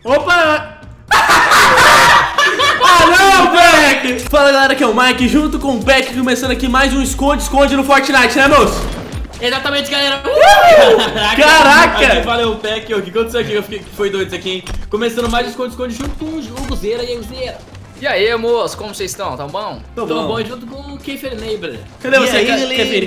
Opa! Ah não, Beck! Fala galera, aqui é o Mike, junto com o Beck, começando aqui mais um esconde-esconde no Fortnite, né moço? Exatamente, galera! Caraca! Valeu, Peck, o que aconteceu aqui? Eu fiquei que foi doido isso aqui, hein? Começando mais um esconde-esconde junto com o Guzeira e aí, Guzeira. E aí, moço, como vocês estão? Tão bom? Tô bom junto com o Keifer Neighbor. Cadê você, Caffeinated.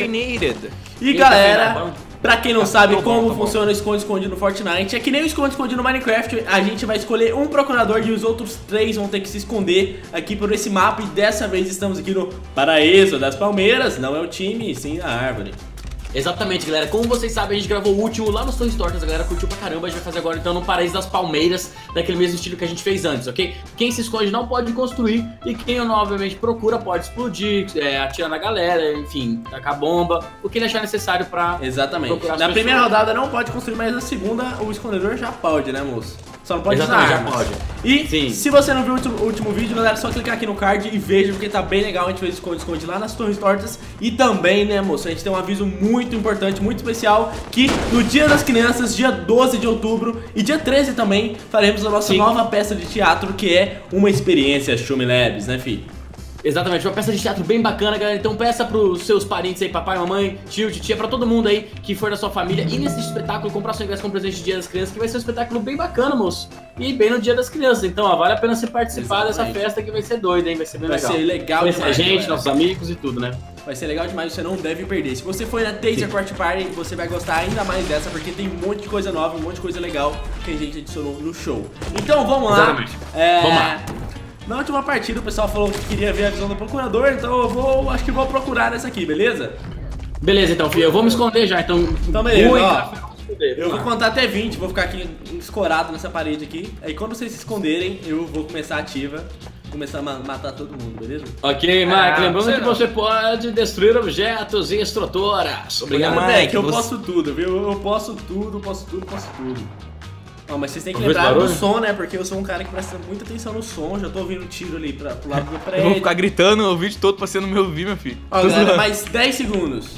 E galera, pra quem não sabe como funciona o esconde-esconde no Fortnite, é que nem o esconde-esconde no Minecraft, a gente vai escolher um procurador e os outros 3 vão ter que se esconder aqui por esse mapa. E dessa vez estamos aqui no Paraíso das Palmeiras, não é o time, sim a árvore. Exatamente, galera. Como vocês sabem, a gente gravou o último lá nos Torres Tortas, a galera curtiu pra caramba. A gente vai fazer agora então no Paraíso das Palmeiras, daquele mesmo estilo que a gente fez antes, ok? Quem se esconde não pode construir e quem obviamente procura pode explodir, atirar na galera, enfim, tacar bomba, o que ele achar necessário pra procurar. Na primeira rodada não pode construir, mas na segunda o escondedor já pode, né moço? Só não pode usar armas. Já pode. E sim, se você não viu o último vídeo, galera, é só clicar aqui no card e veja, porque tá bem legal. A gente fez esconde-esconde lá nas Torres Tortas. E também, né, moço, a gente tem um aviso muito importante, muito especial, que no Dia das Crianças, dia 12 de outubro e dia 13 também, faremos a nossa nova peça de teatro, que é uma experiência Shumi Labs, né, fi? Exatamente, uma peça de teatro bem bacana, galera. Então peça pros seus parentes aí, papai, mamãe, tio, titia, pra todo mundo aí que for da sua família ir nesse espetáculo, comprar seu ingresso com presente de Dia das Crianças, que vai ser um espetáculo bem bacana, moço. E bem no Dia das Crianças. Então, ó, vale a pena você participar dessa festa que vai ser doida, hein? Vai ser bem legal. Vai ser legal demais. A gente, nossos amigos e tudo, né? Vai ser legal demais, você não deve perder. Se você for na Taser Court Party, você vai gostar ainda mais dessa, porque tem um monte de coisa nova, um monte de coisa legal que a gente adicionou no show. Então, vamos lá. Exatamente. Vamos lá. Na última partida o pessoal falou que queria ver a visão do procurador, então eu acho que vou procurar essa aqui, beleza? Beleza, então, filho, eu vou me esconder já, então beleza, ó, eu vou contar até 20, vou ficar aqui escorado nessa parede aqui. Aí quando vocês se esconderem, eu vou começar a ativa, começar a matar todo mundo, beleza? Ok, Mike, lembrando que você pode destruir objetos e estruturas. Obrigado, Mike, eu posso tudo, viu? Eu posso tudo. Ó, mas vocês têm que lembrar do som, né? Porque eu sou um cara que presta muita atenção no som. Já tô ouvindo tiro ali pro lado do prédio. Eu vou ficar gritando o vídeo todo pra você não me ouvir, meu filho. Ó, galera, mais 10 segundos.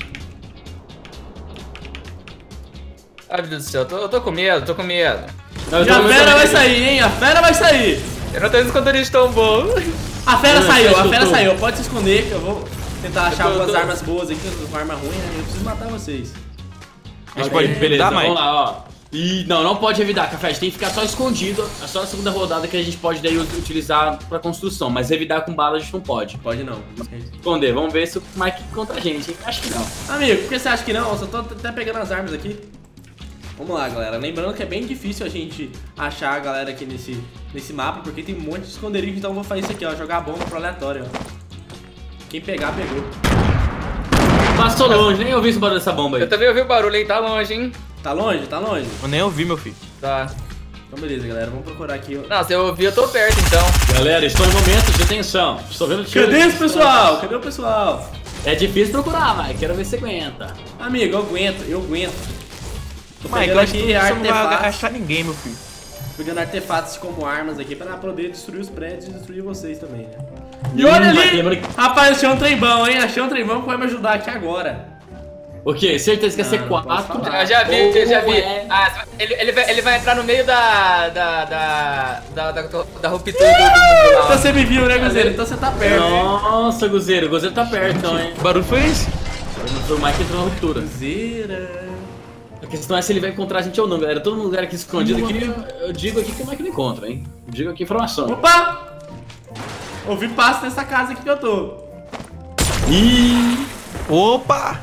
Ai, meu Deus do céu, eu tô com medo, E a fera vai sair, hein? A fera vai sair. Eu não tenho esconderijo tão bom. A fera saiu. Pode se esconder que eu vou tentar achar algumas armas boas aqui. Com arma ruim, né? Eu preciso matar vocês. A gente pode beleza, mais. Vamos lá, ó. E não pode revidar, Café, a gente tem que ficar só escondido. É só na segunda rodada que a gente pode daí utilizar pra construção. Mas revidar com bala a gente não pode. Pode não. Esconder, vamos ver se o Mike contra a gente, hein? Acho que não. Amigo, por que você acha que não? Eu só tô até pegando as armas aqui. Vamos lá, galera. Lembrando que é bem difícil a gente achar a galera aqui nesse mapa, porque tem um monte de esconderijo. Então eu vou fazer isso aqui, ó. Jogar a bomba pro aleatório, ó. Quem pegar, pegou. Passou longe, nem ouvi esse barulho dessa bomba aí. Eu também ouvi o barulho, hein? Tá longe, hein? Tá longe? Tá longe? Eu nem ouvi, meu filho. Tá. Então beleza, galera. Vamos procurar aqui. Não, se eu ouvir, eu tô perto, então. Galera, estou em momentos de tensão. Estou vendo tiro. Cadê esse pessoal? Cadê o pessoal? É difícil procurar, vai. Quero ver se você aguenta. Amigo, eu aguento. Tô Mike, pegando eu acho que aqui você não vai artefatos. achar ninguém, meu filho. Pegando artefatos como armas aqui pra poder destruir os prédios e destruir vocês também, né? E olha ali! Rapaz, achei um trem bom, hein? Achei um trem bom que vai me ajudar aqui agora. O quê? Certeza que é C4? Eu já vi. Ah, ele vai entrar no meio da ruptura do mundo lá. Então você me viu, né, Guzeiro? Então você tá perto. Nossa, Guzeiro. O Guzeiro tá perto, então, hein? Que barulho foi esse? Foi o Mike que entrou na ruptura. Guzeira. A questão é se ele vai encontrar a gente ou não, galera. Todo lugar aqui escondido aqui, eu digo aqui que o Mike não encontra, hein? Eu digo aqui informação. Opa! Ouvi passo nessa casa aqui que eu tô. Ih! Opa!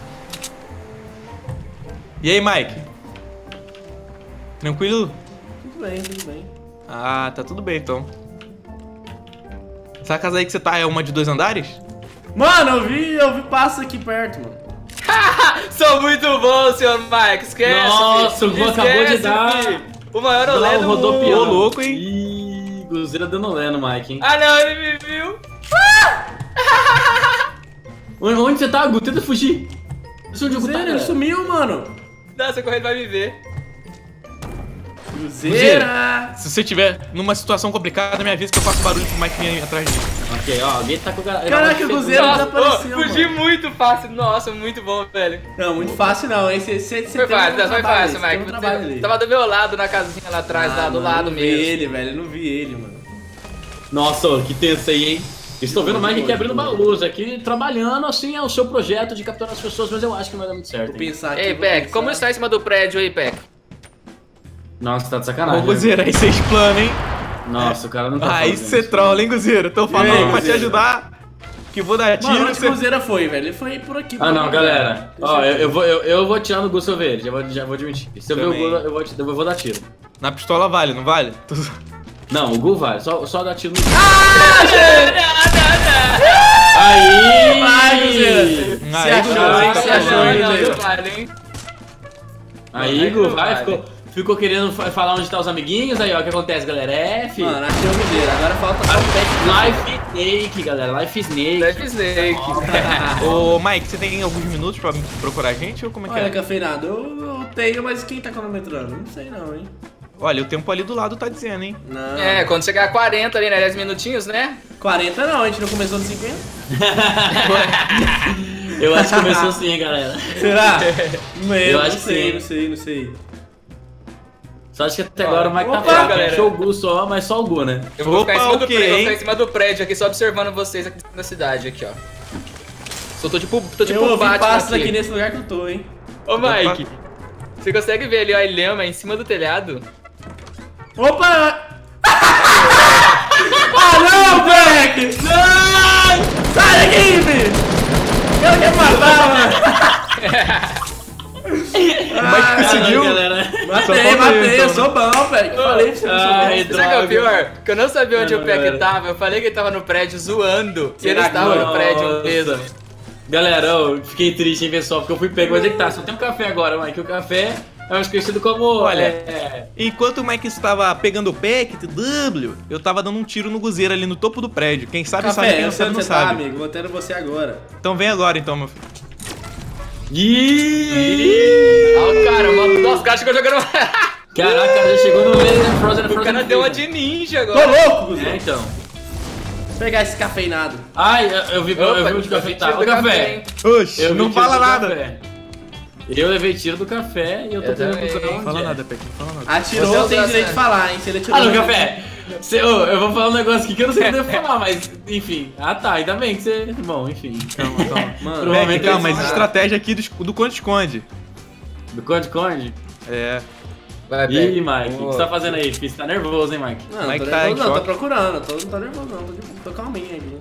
E aí, Mike? Tranquilo? Tudo bem. Ah, tá tudo bem então. Essa casa aí que você tá é uma de 2 andares? Mano, eu vi passo aqui perto, mano. Sou muito bom, senhor Mike. Esquece. Nossa, o Gu acabou de dar. Filho. O maior olé do mundo. Ô, louco, hein? Ih, Guzeira dando olé no Mike, hein? Ah, não, ele me viu. Onde você tá, Gu? Tenta fugir. Guzeira, ele sumiu, mano. Não, você correndo vai me ver. Guzeira! Se você estiver numa situação complicada, me avisa que eu faço barulho pro Mike vir atrás de mim. Ok, ó, alguém tá com o Caraca, o Guzeiro desapareceu, fugi muito fácil. Nossa, muito bom, velho. Não, muito fácil não, hein? Você Foi fácil, Mike. Você tava do meu lado na casinha lá atrás, lá do lado mesmo. Eu não vi ele, velho, eu não vi ele, mano. Nossa, que tenso aí, hein? Estou vendo o Mike aqui abrindo baús, aqui trabalhando, assim, é o seu projeto de capturar as pessoas, mas eu acho que não vai dar muito certo. Vou pensar aqui. Ei, Peck, como está em cima do prédio aí, Peck? Nossa, tá de sacanagem. Ô, Guzeiro, aí vocês planam, hein? Nossa, o cara não tá Aí fazendo você isso. trola, hein, Guzeiro? Tô falando aí, pra te Guzeiro? ajudar. Que vou dar tiro. Mano, onde que o Guzeira foi, velho? Ele foi por aqui. Ah, não, galera. Ó, Deixa eu vou tirando o Gu se eu ver ele, já vou admitir. Se eu ver o Também. Gu, eu vou dar tiro. Na pistola vale, não vale? Não, o Gu vale, só dar tiro no. Aí! Aí! Vai, Guzeira! Aí, Você achou, Guzeiro, hein? tá Você achou, bom, hein, não, Guzeira? não vale, hein? Aí, Não, Gu, não vai, vale. ficou querendo falar onde tá os amiguinhos, aí ó, o que acontece, galera? F. Mano, achei o Guzeira. Agora falta só o Peck. Life Snake, galera, Life Snake. Life Snake. Ô, Mike, você tem alguns minutos pra procurar a gente ou como é que Olha, é? cafeinado, eu tenho, mas quem tá cronometrando? Não sei não, hein? Olha, o tempo ali do lado tá dizendo, hein? Não. É, quando chegar a 40 ali, né? 10 minutinhos, né? 40 não, a gente não começou no 50? Eu acho que começou assim, galera. Será? Eu acho não que sei, sim. não sei. Só acho que até agora o Mike tá Opa, fraco. galera. Achou o Gu só, mas só o Gu, né? Eu vou ficar em Opa, cima do o quê, prédio, vou hein? ficar em cima do prédio aqui, só observando vocês aqui na cidade, aqui, ó. Tô tipo Eu um ouvi Batman passos aqui aqui. nesse lugar que eu tô, hein? Ô, Mike, você consegue ver ali, ó, a lhama em cima do telhado? Opa! Ah, não, Peck! Não! Sai daqui, filho! Eu quero matar, mano! Mike conseguiu? galera. Matei, eu sou bom, Peck. Falei pra você, eu sou Ai, bom. Sabe o que é o pior? Que eu não sabia onde Não, o Peck galera. tava, eu falei que ele tava no prédio zoando. E ele Será estava que- no prédio Nossa. mesmo. Galera, eu fiquei triste, hein, pessoal, porque eu fui pego. Onde é que tá? Só tem um café agora, Mike. O café é mais conhecido como... Olha, Enquanto o Mike estava pegando o packet, W, eu tava dando um tiro no Guzeiro ali no topo do prédio. Quem sabe sabe, Café, quem eu não sei sabe onde não você tá, sabe. amigo. Vou tendo você agora. Então vem agora então, meu filho. Ah, o cara, mano, nossa, o cara chegou jogando. Caraca, já chegou no meio da Frozen O cara deu uma de Freezer. ninja Tô agora. louco, Guzeira. É, então. Vou pegar esse cafeinado. Ai, eu vi Opa, onde o café tá. tiro O do café. hein? Oxe, Eu vi não tiro fala do nada. café. Eu levei tiro do café e eu tô Eu querendo também. procurar Não onde fala é. nada, Peck, não fala nada. Atirou, Você é o tem Zé. direito de falar, hein? Se ele atirou. Ah, no café! Eu vou falar um negócio aqui que eu não sei se eu devo falar, mas enfim. Ah tá, ainda bem que você. Bom, enfim. Calma, calma. Mano, Provavelmente Peck, calma, eles- mas estratégia aqui do conde-esconde. Do Conde? É. Vai, Ih, Peck. Mike, o que você tá fazendo aí? Filho? Você tá nervoso, hein, Mike? Não, Mike tô tá nervoso, em não, tô choque. procurando. Não tô nervoso, não. Tô calminho aqui.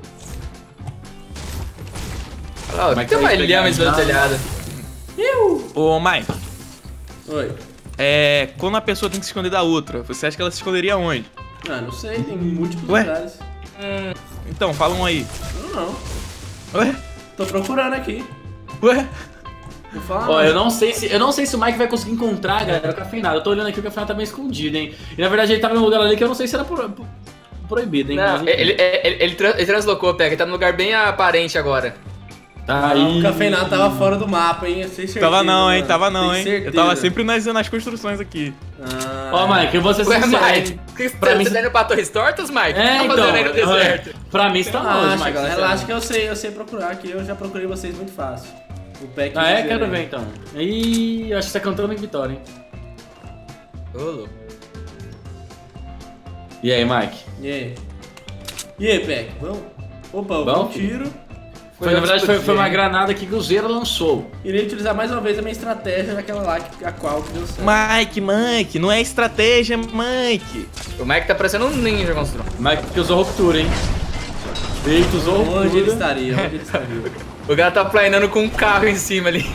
Olha lá, Mike tem uma vai pegar lhama em cima do nada. telhado. Ô, Mike, Oi. quando a pessoa tem que se esconder da outra, você acha que ela se esconderia onde? Ah, não sei, tem múltiplos Ué? lugares. Então, fala um aí. Não. Ué? Tô procurando aqui. Ué? Não fala Ó, nada. eu não sei se o Mike vai conseguir encontrar, galera, o cafeinado. Eu tô olhando aqui, o cafeinado tá bem escondido, hein? E na verdade ele tava num lugar ali que eu não sei se era proibido, hein? Não, Mas, enfim. ele translocou, Peck. Ele tá num lugar bem aparente agora. Tá Não, aí. o cafeinado tava fora do mapa, hein? Eu sei certeza. Tava não, hein? mano. Tava não, Tenho hein? certeza. Eu tava sempre nas construções aqui. Ah, Ó, Mike, eu vou ser Ué, sincero, Mike, hein? que Pra você mim- tá indo pra Torres Tortas, Mike? O que É, tá então. fazendo aí no deserto? Pra mim você tá longe, Relaxa, Mike. galera. sinceramente. Relaxa que eu sei procurar aqui. Eu já procurei vocês muito fácil. O Peck. Ah, é? e o Quero Guzeira ver aí. então. Ih, eu acho que você tá cantando em vitória, hein? Ô, louco. E aí, Mike? E aí, Peck? Vamos? Opa, eu vi Bom? um tiro. Foi, na verdade, foi uma grande. granada que o Zero lançou. Irei utilizar mais uma vez a minha estratégia naquela lá, a qual que deu certo. Mike, não é estratégia, Mike. O Mike tá parecendo um ninja, construção. Mike que usou ruptura, hein? Eita, usou Onde ele ruptura. estaria? Onde ele estaria? O cara tá planando com um carro em cima ali.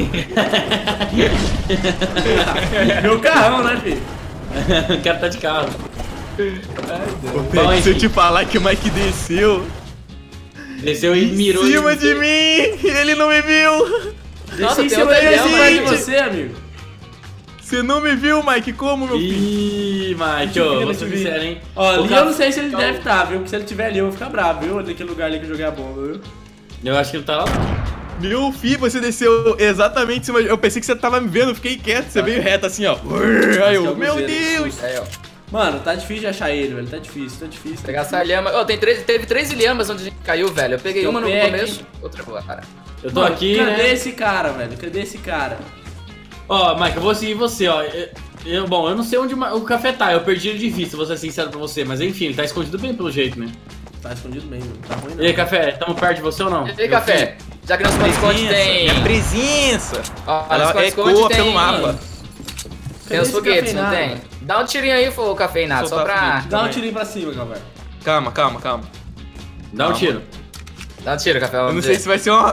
Meu carrão, né, filho? O cara tá de carro. Peck, se eu enfim. te falar que o Mike desceu Desceu e mirou. em cima de mim, ele não me viu. Nossa, Desci em tem cima outra dele, lhama em cima aí, de você, amigo. Você não me viu, Mike? Como, meu filho? Ih, Mike, ó, vi, vou eu ser te vi. sincero, hein? Ó, O ali cara- eu não sei se ele deve estar, viu? Porque se ele tiver ali, eu vou ficar bravo, viu? Daquele lugar ali que eu joguei a bomba, viu? Eu acho que ele tá lá. Meu filho, você desceu exatamente em cima. Eu pensei que você tava me vendo, eu fiquei quieto. Você veio reto assim, ó. Aí que é eu, o meu Guzeiro, Deus! Aí, ó. Mano, tá difícil de achar ele, velho. Tá difícil. Pegar essa lhama. Ó, teve 13 lhamas onde a gente caiu, velho. Eu peguei uma no começo, outra agora. Eu tô aqui, Cadê né? esse cara, velho? Cadê esse cara? Ó, Mike, eu vou seguir você, ó. Bom, eu não sei onde o café tá, eu perdi ele de vista, vou ser sincero pra você, mas enfim, ele tá escondido bem pelo jeito, né? Tá escondido bem, não tá ruim não. E aí, café, tamo perto de você ou não? E aí, café? Já que não esconde tem. Minha presença. Ó, Ela no esconde ecoa tem. pelo mapa. Tem os esse foguetes, não cafeinado? tem? Dá um tirinho aí, ô cafeinado, só Soltar pra. foguete. Dá um também. tirinho pra cima, galera. Calma. Dá um tiro. Dá um tiro, café. Eu não sei se vai ser uma...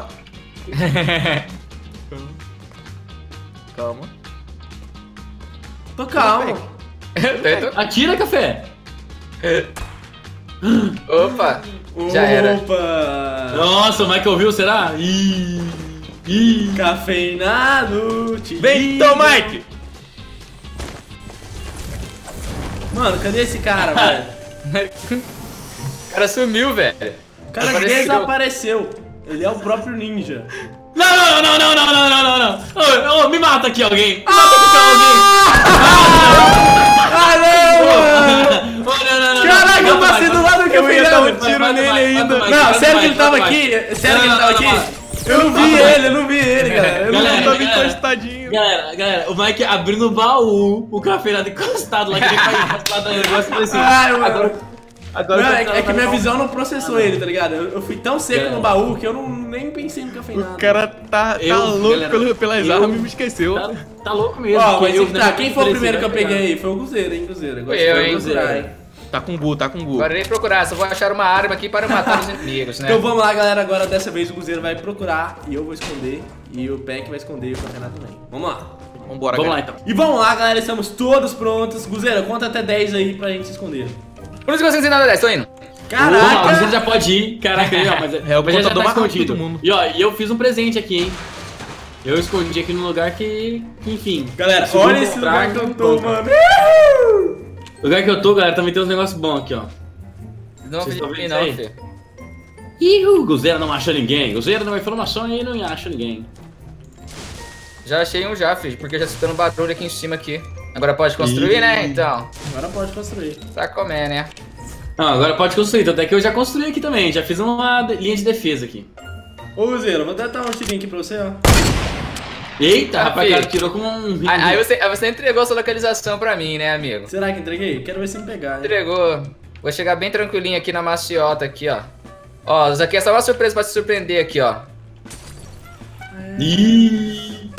Calma. Tô calmo. Atira, café! Opa! Já era. Opa! Nossa, o Mike ouviu, será? Ih. Cafeinado. Vem, então, Mike! Mano, cadê esse cara, velho? O cara sumiu, velho. O cara Apareceu. desapareceu. Ele é o próprio ninja. Não! Ô, me mata aqui alguém! Me mata aqui Ah, não, mano! alguém! Não! Caraca, eu passei do lado que eu ia dar um tiro Vai, nele vai, ainda. vai, Não, vai, sério vai, que ele vai, tava vai. aqui? Sério que ele Não, tava não, aqui? Eu não vi ele, galera. Eu não Galera, tava Tava encostadinho. Galera, o Mike abrindo o baú, o cafeirado encostado lá, que ele vai encostado no negócio, eu falei assim, Ai, mano. agora Não, tá- é que tá- minha tá- visão não processou ele, tá ligado? Eu fui tão seco Galera. no baú que eu nem pensei no cafeinado. O cara tá Eu, louco galera, pelas eu- armas e me esqueceu. Tá louco mesmo. Ó, mas porque tá, quem foi o primeiro que eu vai pegar. peguei aí? Foi o Guzeiro, hein, Guzeiro. Agora Foi eu, você vai hein, procurar, Guzeiro. Tá com gu. Agora eu irei procurar, só vou achar uma arma aqui para matar os inimigos, né? Então vamos lá, galera. Agora dessa vez o Guzeiro vai procurar e eu vou esconder. E o Peck vai esconder e o cafeinado também. Vamos lá. Vambora, Vamos lá galera. então. E vamos lá, galera. Estamos todos prontos. Guzeiro, conta até 10 aí pra gente se esconder. Por isso que você ensina 10, tô indo. Caraca! Você já pode ir. Caraca, ó, mas, É o mas já contador tá mais rápido escondido. do mundo. E ó, e eu fiz um presente aqui, hein. Eu escondi aqui num lugar que enfim. Galera, se eu olha esse encontrar, lugar que eu tô, encontro. mano. O lugar que eu tô, galera, também tem uns negócios bons aqui, ó. Não Vocês vi estão pra mim vendo não, isso aí? filho. Ih, o Guzeira não acha ninguém. Guzeira dá uma informação e não acha ninguém. Já achei um já, filho, porque já escutando barulho aqui em cima aqui. Agora pode construir, Ih. né? Então, Agora pode construir. pra comer, né? Não, agora pode construir, tanto é que eu já construí aqui também. Já fiz uma linha de defesa aqui. Ô, Guzeiro, vou dar um tirinho aqui pra você, ó. Eita, Ah, rapaz, filho. cara, tirou com um... Aí você entregou sua localização pra mim, né, amigo? Será que entreguei? Quero ver se me pegar, hein? Entregou. Vou chegar bem tranquilinho aqui na maciota aqui, ó. Ó, isso aqui é só uma surpresa pra te surpreender aqui, ó. Ih.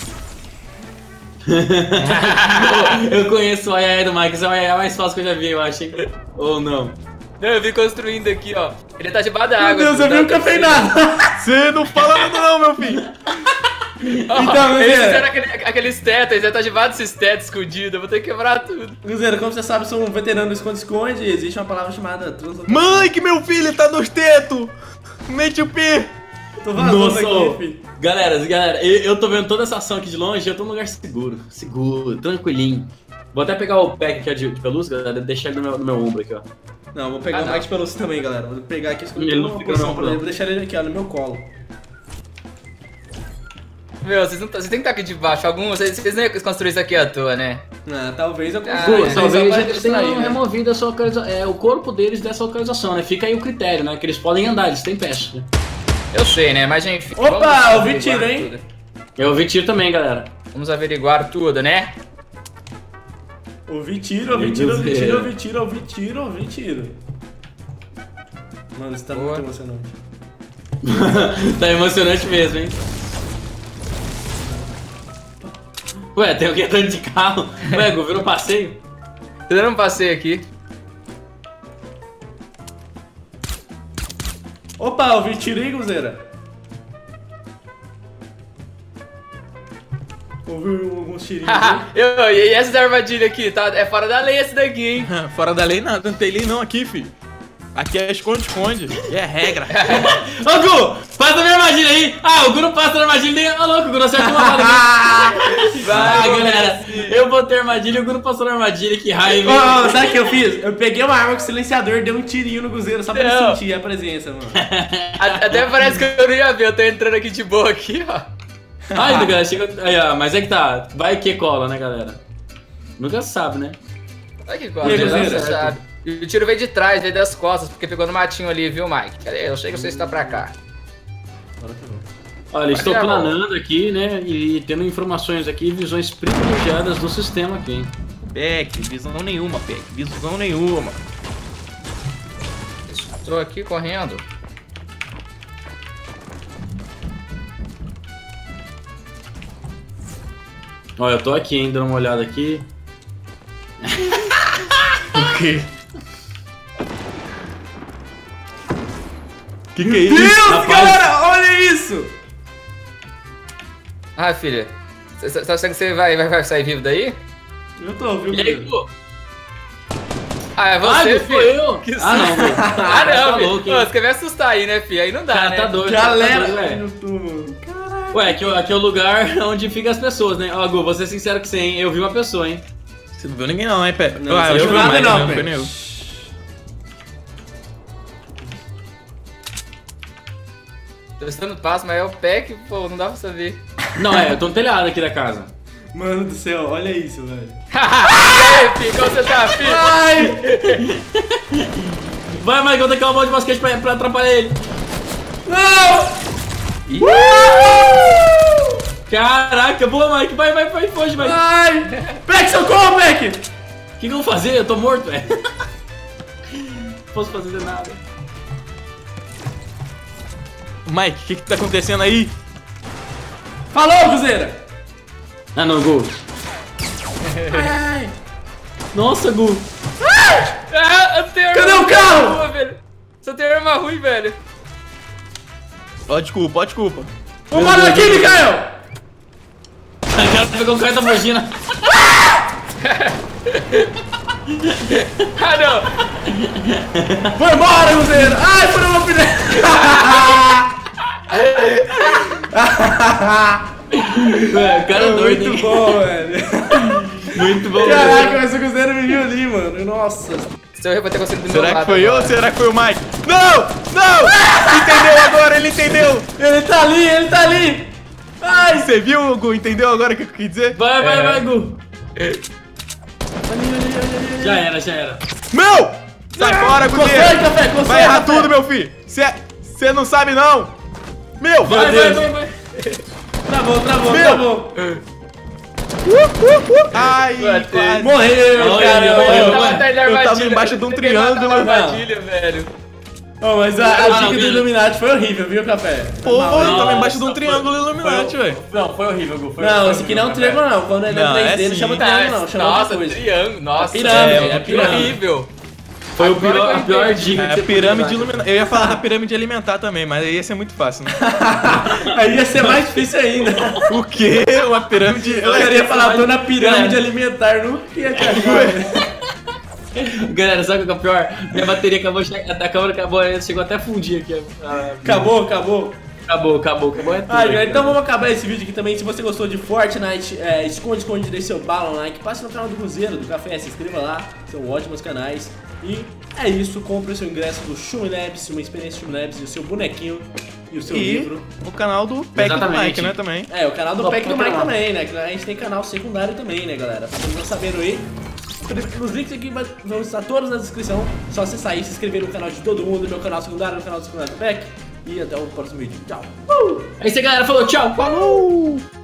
Eu conheço o Ayaya do Mike, esse é o Ayaya mais fácil que eu já vi, eu acho, hein? Ou não? Não, eu vim construindo aqui, ó. Ele tá debaixo da Meu água. Deus, eu vi o cafeinado! Você não fala nada não, meu filho. Então, eles Guzeiro. fizeram aqueles tetos, ele já tá debaixo desses tetos escondidos. Eu vou ter que quebrar tudo. Guzeiro, como você sabe, eu sou um veterano do esconde-esconde. Existe uma palavra chamada translocação. Mãe, que meu filho tá nos tetos. Mete o pé. Tô vazando Nossa, ô. aqui, filho. Galera, eu tô vendo toda essa ação aqui de longe, eu tô num lugar seguro, tranquilinho. Vou até pegar o pack aqui de pelúcia, galera, deixar ele no meu ombro aqui, ó. Não, vou pegar Ah, o não. Mike Pelúcia também, galera. Vou pegar aqui, esconder Ele não uma fica posição não, pra não. ele. Vou deixar ele aqui, ó, no meu colo. Meu, vocês tem que estar aqui debaixo. Vocês não iam construir isso aqui à toa, né? Ah, talvez eu Ah, construa. é. Talvez só pra eles tenham distrair, né? removido a sua localização, o corpo deles dessa localização, né? Fica aí o critério, né? Que eles podem andar, eles têm pés. Né? Eu sei, né? Mas enfim. Opa, vamos eu vi averiguar tiro, hein? tudo. Eu vi tiro também, galera. Vamos averiguar tudo, né? Ouvi tiro, ouvi Meu tiro, Deus, ouvi tiro, velho. ouvi tiro, ouvi tiro, ouvi tiro. Mano, isso tá Boa. muito emocionante. Tá emocionante mesmo, hein? Ué, tem alguém andando de carro? Ué, virou passeio? Tô dando um passeio aqui. Opa, ouvi tiro aí, Guzeira. Ouvi alguns tirinhos aí. E essas armadilhas aqui? Tá, é fora da lei esse daqui, hein? Fora da lei nada, não tem lei não aqui, filho. Aqui é esconde-esconde. E é regra. Ô, Gu, passa a minha armadilha aí! Ah, o Gu não passa a armadilha nem... Ô, louco, o Gu não acerta uma bala aqui. Vai, galera, eu botei a armadilha e o Gu não passou na armadilha, que raiva. Ô, sabe o que eu fiz? Eu peguei uma arma com silenciador, dei um tirinho no Guzeiro só pra ele Não. sentir a presença, mano. Até parece que eu não ia ver. Eu tô entrando aqui de boa aqui, ó. Ai, galera, chega... Aí, ó, mas é que tá, vai que cola, né, galera? Nunca se sabe, né? Olha que E aí, gosta, Guzeira? você sabe. E o tiro veio de trás, veio das costas, porque pegou no matinho ali, viu, Mike? Cadê? Eu sei que você está pra cá. Olha, estou Olha, planando aqui, né? E tendo informações aqui, visões privilegiadas do sistema aqui, hein? Peck, visão nenhuma, Peck. Visão nenhuma. Estou aqui correndo. Olha, eu tô aqui, hein, dando uma olhada aqui. O quê? Que é isso? Deus, Rapaz. cara, olha isso! Ah, filha. Você tá achando que você vai sair vivo daí? Eu tô, viu, E aí, Guzeira? pô? Ah, é Ah, você, não foi eu? Que Ah, não, velho. Ah, tá não, filho. louco, Pô, hein? você quer me assustar aí, né, filho? Aí não dá, Cara, né? tá doido. Galera, tá doido, velho. eu tô, mano. Caralho. Ué, aqui é o lugar onde ficam as pessoas, né? Ó, Gu, vou ser sincero com você, hein? Eu vi uma pessoa, hein? Você não viu ninguém não, hein, Peck? Não, Ah, você eu viu vi nada mais, não, não Peck. foi nem eu. Tô estando passo, mas é o Peck, pô, não dá pra saber. Não, eu tô no telhado aqui da casa. Mano do céu, olha isso, velho. E aí, filho, como você tá, filho? Ai! Vai, Mike, eu vou tacar uma bola de basquete pra atrapalhar ele. Não! Caraca, boa, Mike. Vai, foge, Mike. Ai! Peck, socorro, Peck! O que eu vou fazer? Eu tô morto, velho. Não posso fazer nada. Mike, o que tá acontecendo aí? Falou, Guzeira! Ah, não, Gu. Ai! Nossa, Gu. Ah, eu tenho Cadê arma o carro? ruim, boa, velho. Só tem arma ruim, velho. Ó, desculpa, ó, desculpa. Vamos daqui, Mikael! O cara pegou o cara e tá fugindo. Ah, não. Foi embora, Guzeira! Ai, foi uma pneu! Ué, o cara é doido, Muito hein? bom, velho. Muito bom. Caraca, mas o Guzeira me viu ali, mano. Nossa. Seu vai ter conseguido do meu Será que lado foi eu ou agora. será que foi o Mike? Não! Não! Entendeu agora, ele entendeu! Ele tá ali, ele tá ali! Ai! Você viu, Gu? Entendeu agora o que eu quis dizer? Vai, Gu. Já era. Não! Sai fora, Consegue, Guilherme! café, consegue! Vai errar café. tudo, meu filho! Você não sabe, não! Meu! Vai. Travou. Ai, Bateu. quase. Morreu, Olha, cara. olha, morreu. olha. Eu tava embaixo de um triângulo. Armadilha, velho. Oh, mas a Ah, dica não, do Guilherme. Illuminati foi horrível, viu, Café? Pô, eu tava Nossa, embaixo de um foi- triângulo Illuminati, velho. Não, foi horrível, Gu. Não, esse aqui não é um triângulo, não. Quando ele é Não, 3D, é não sim. chama triângulo, não. Chama outra Nossa, coisa. triângulo. Nossa, pirâmide, é que pirâmide. horrível. Foi Agora a eu pior entendi. dica É que a você pirâmide podia dar. iluminada. Eu ia falar da pirâmide alimentar também, mas aí ia ser muito fácil, né? Aí ia ser mais difícil ainda. O quê? Uma pirâmide. Eu queria falar, tô na pirâmide alimentar, nunca ia te achar. Galera, sabe o que é o pior? Minha bateria acabou, a câmera acabou, chegou até a fundir aqui. Acabou. Acabou, é tudo. Ai, aí, galera, então cara. vamos acabar esse vídeo aqui também. Se você gostou de Fortnite, esconde, deixe seu bala, like, passe no canal do Cruzeiro, do Café, se inscreva lá, são ótimos canais. E é isso, compre o seu ingresso do Shumi Labs, uma experiência Shumi Labs, e o seu bonequinho e o seu E livro. o canal do Peck do Exatamente. Mike, né, também. É, o canal do Só Pack do pra Mike canal. também, né? Que a gente tem canal secundário também, né, galera? Pra vocês não sabendo aí. Os links aqui vão estar todos na descrição. Só acessar aí, se inscrever no canal de todo mundo, no meu canal secundário, no canal secundário do Pack. E até o próximo vídeo. Tchau! É isso aí, galera. Falou, tchau. Falou!